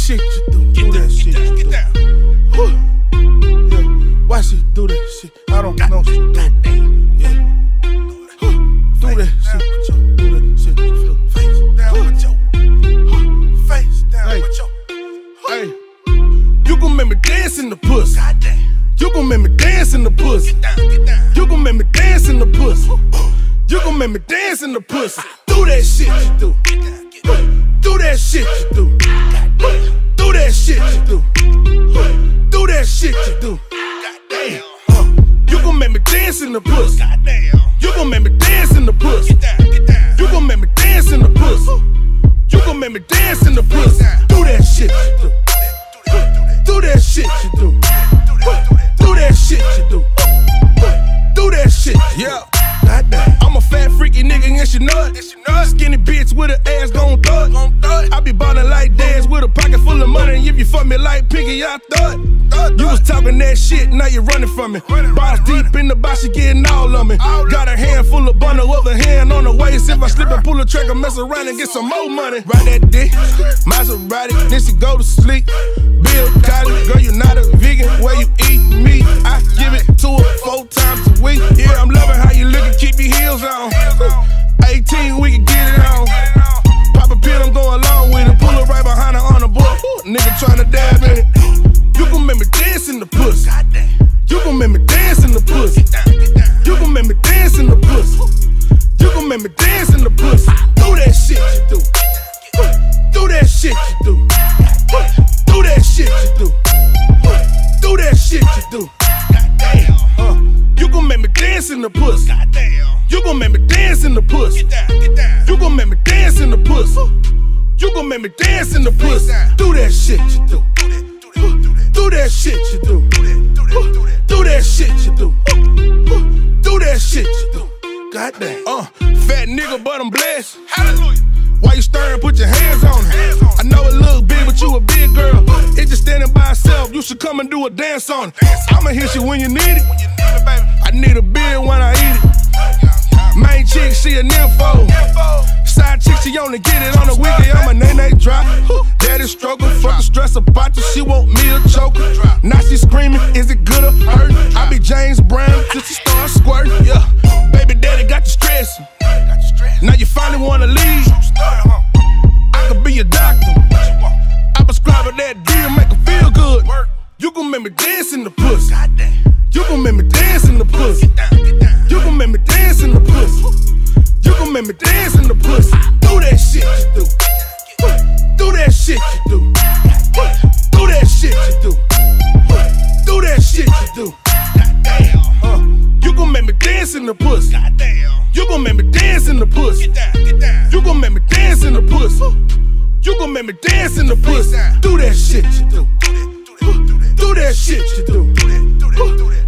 shit you do. Do that shit you do. Yeah. Why she do that shit? I don't know she do. Yeah. Do that shit with your. Do that shit with your. Face down with your. Face down with your. Hey. You gon' make me dance in the pussy. You gon' make me dance in the pussy. You gon' make me dance in the pussy. You gon' make me dance in the pussy. Do that shit you do. Do that shit you do. Do that shit you do. Do that shit you do. You gon' make me dance in the pussy. You gon' make me dance in the pussy. You gon' make me dance in the pussy. You gon' make me dance in the pussy. Do that shit you do. Do that shit you do. Do that shit you do. Do that shit. Yeah. I'm a fat freaky nigga and she know it. Skinny bitch with her ass gon' thud. I be ballin' like Daz with a pocket full of money. And if you fuck me like Piggy, I thought you was talking that shit, now you running from me. Balls deep in the box, she getting all of me. Got a handful of bundle, other hand on the waist. If I slip and pull a track, I mess around and get some more money. Ride that dick, Maserati, then she go to sleep. Bill Cosby, girl, you not a vegan. Where you eat meat, I give it to her 4 times a week. Yeah, I'm loving how you lookin', keep your heels on. 18, we can get it on. Pop a pill, I'm going along with it. Pull her right behind her on the board. Nigga tryna dab in it. You gon' make me dance in the pussy. You gon' make me dance in the pussy. You gon' make me dance in the pussy. You gon' make me dance in the pussy. Do that shit you do. Do that shit you do. Do that shit you do. Do that shit you do. You gon' make me dance in the pussy. You gon' make me dance in the pussy. You gon' make me dance in the pussy. You gon' make me dance in the pussy. Do that shit you do. Do that shit you do. Do that shit you do. Do that shit you do. Goddamn. Fat nigga, but I'm blessed. Hallelujah. Why you stirring? Put your hands on it. I know it look big, but you a big girl. It's just standing by itself. You should come and do a dance on it. I'ma hit you when you need it. I need a beer when I eat it. Main chick, she a nympho. Side chick, she only get it on the weekend. I'm a nay-nay drop. Daddy struggle, fuck the stress about you. She want me to choke her. Now she screaming, is it good or hurt? I be James Brown till she start squirting. Yeah, baby daddy got you stressing. Now you finally wanna leave. I could be your doctor. I prescribe her that deal, make her feel good. You gon' make me dance in the pussy. You gon' make me dance in the pussy. You gon' make me dance in the pussy. You gon' make me dance in the pussy. Do that shit you do. Do that shit you do. Do that shit you do. Do that shit you do. You gon' make me dance in the pussy. You gon' make me dance in the pussy. You gon' make me dance in the pussy. You gon' make me dance in the pussy. Do that shit you do. Do that shit you do.